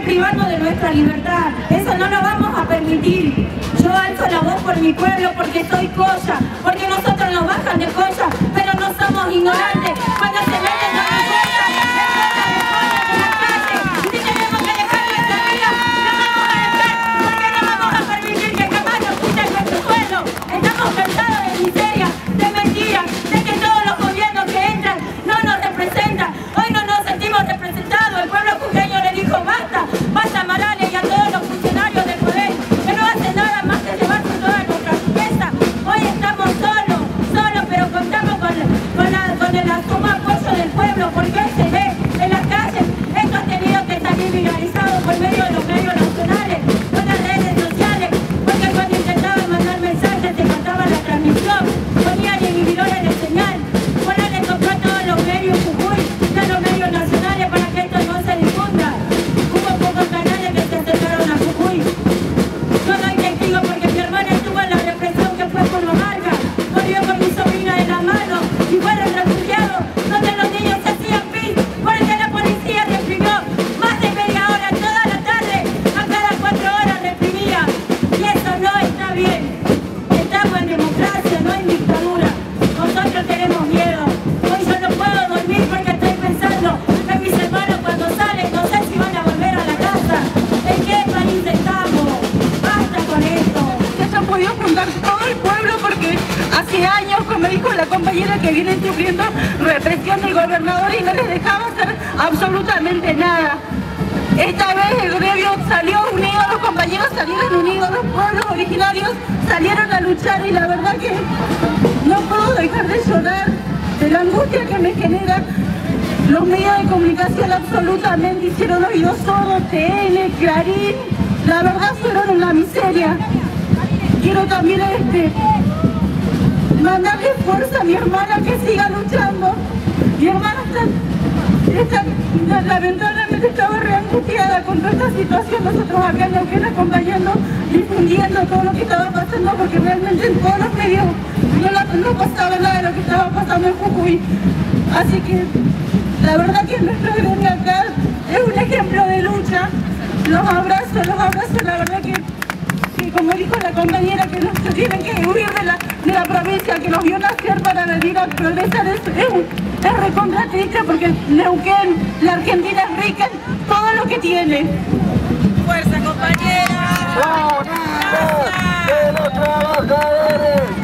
privando de nuestra libertad. Eso no lo vamos a permitir. Yo alzo la voz por mi pueblo porque soy colla, porque nosotros nos bajan de colla, pero no somos ignorantes. Cuando se meten a la puerta, en la calle, si tenemos que dejar nuestra vida, lo vamos a dejar, porque no vamos a permitir que jamás nos quiten nuestro suelo. Estamos cansados de miseria, de mentiras, de que todos los gobiernos que entran no nos representan. Hoy no nos sentimos representados. El pueblo jujeño le dijo basta, basta a Morales y a todos los funcionarios del poder, que no hacen nada más que llevarse toda nuestra riqueza. Hoy estamos solos, pero contamos con el sumo apoyo del pueblo, porque hoy se ve en las calles. Esto ha tenido que salir viralizado por medio de los medios nacionales, con las redes sociales, porque cuando intentaban mandar mensajes se cortaba la transmisión, ponían inhibidores de señal. Ahora le tocó a todos los medios Jujuy y a los medios nacionales para que esto no se difunda. Hubo pocos canales que se acercaron a Jujuy. Yo doy testigo porque mi hermana estuvo en la represión que fue por los Vargas, murió con mi sobrina de la mano y fueron refugiados donde los niños se hacían pis porque la policía reprimió más de media hora toda la tarde, a cada 4 horas reprimía, y eso no está bien. Estamos en democracia, no en dictadura. Nosotros tenemos miedo. Hoy yo no puedo dormir porque estoy pensando en mis hermanos cuando salen, no sé si van a volver a la casa. ¿En qué país estamos? Basta con esto. Que se ha podido juntar todo el pueblo porque hace años, como dijo la compañera, que vienen sufriendo represión del gobernador y no les dejaba hacer absolutamente nada. Esta vez el gremio salió unido, los compañeros salieron unidos, los pueblos originarios salieron a luchar, y la verdad que no puedo dejar de llorar de la angustia que me genera. Los medios de comunicación absolutamente hicieron oídos sordos, TN, Clarín, la verdad fueron una miseria. Quiero también mandarle fuerza a mi hermana, que siga luchando. Mi hermana lamentablemente estaba re angustiada con toda esta situación. Nosotros acá en Neuquén acompañando, difundiendo todo lo que estaba pasando, porque realmente en todos los medios no pasaba nada de lo que estaba pasando en Jujuy. Así que la verdad que nuestro gremio acá es un ejemplo de lucha. Los abrazo, la verdad que como dijo la compañera, que no se tienen que huir de la provincia, que los vio nacer para venir a progresar. Es recontra triste, porque Neuquén, la Argentina es rica en todo lo que tiene. ¡Fuerza, compañera! ¡Unidos de los trabajadores!